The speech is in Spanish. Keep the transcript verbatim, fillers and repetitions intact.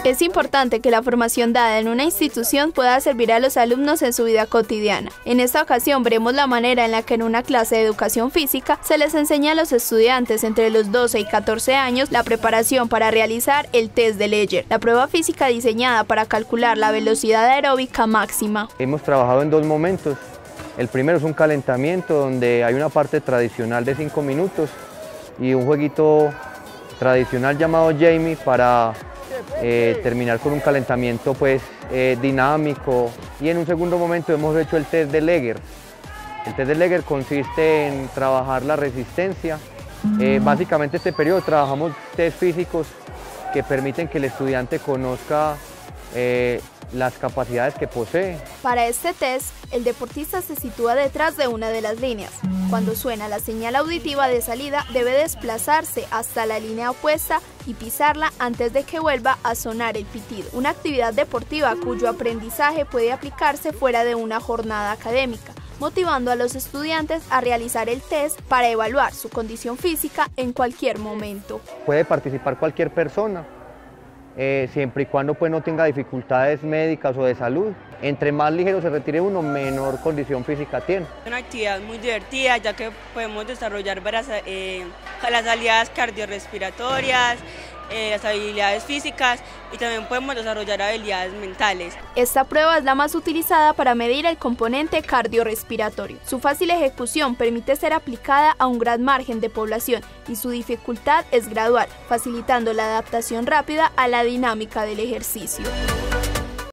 Es importante que la formación dada en una institución pueda servir a los alumnos en su vida cotidiana. En esta ocasión veremos la manera en la que en una clase de educación física se les enseña a los estudiantes entre los doce y catorce años la preparación para realizar el test de Leger, la prueba física diseñada para calcular la velocidad aeróbica máxima. Hemos trabajado en dos momentos. El primero es un calentamiento donde hay una parte tradicional de cinco minutos y un jueguito tradicional llamado Jamie para Eh, terminar con un calentamiento pues eh, dinámico, y en un segundo momento hemos hecho el test de Leger. El test de Leger consiste en trabajar la resistencia. Eh, básicamente este periodo trabajamos test físicos que permiten que el estudiante conozca eh, las capacidades que posee. Para este test, el deportista se sitúa detrás de una de las líneas. Cuando suena la señal auditiva de salida, debe desplazarse hasta la línea opuesta y pisarla antes de que vuelva a sonar el pitido. Una actividad deportiva cuyo aprendizaje puede aplicarse fuera de una jornada académica, motivando a los estudiantes a realizar el test para evaluar su condición física en cualquier momento. Puede participar cualquier persona, eh, siempre y cuando pues, no tenga dificultades médicas o de salud. Entre más ligero se retire uno, menor condición física tiene. Es una actividad muy divertida, ya que podemos desarrollar varias, eh, las habilidades cardiorrespiratorias, eh, las habilidades físicas, y también podemos desarrollar habilidades mentales. Esta prueba es la más utilizada para medir el componente cardiorrespiratorio. Su fácil ejecución permite ser aplicada a un gran margen de población y su dificultad es gradual, facilitando la adaptación rápida a la dinámica del ejercicio.